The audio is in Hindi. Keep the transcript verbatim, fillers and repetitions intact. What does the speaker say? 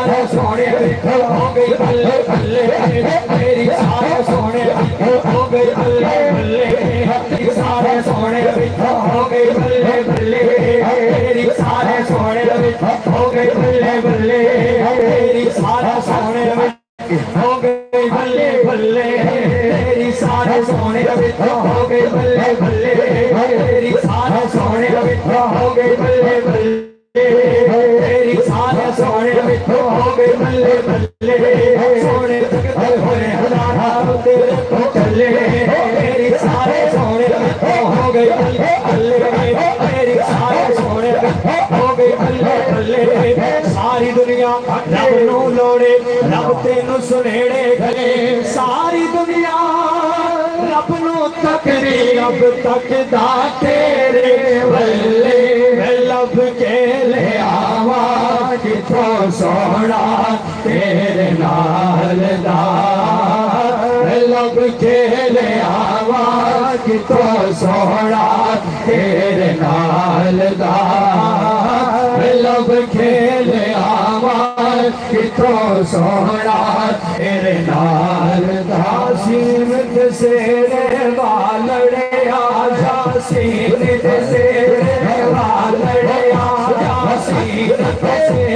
सारे सोने हो गई बल्ले बल्ले मेरी सारे सोने हो गई बल्ले बल्ले सारे सोने हो गई बल्ले बल्ले मेरी सारे सोने हो गई बल्ले बल्ले मेरी सारे सोने हो गई बल्ले बल्ले मेरी सारे सोने हो गई बल्ले बल्ले मेरी सारे सोने हो गई बल्ले बल्ले मेरी सारे सोने हो गई बल्ले बल्ले सोने होने हजारा तेरे को चले मेरी सारे सोने हो गई बल्ले बल्ले मेरी सारे सोने हो गई बल्ले बल्ले सारी दुनिया रब नू लोड़े रब तेनू सुनेड़े गले सारी दुनिया रब नू तकरी रब तकदा तेरे बल्ले लब के ले आवा किथों सोना तेरे नाल दा लब के ले आवा किथों सोना तेरे नाल दा लब के ले आवा किथों सोना तेरे नाल दा सीमत सेरे वालड़े आजा सीमत सेरे वालड़े आजा सीमत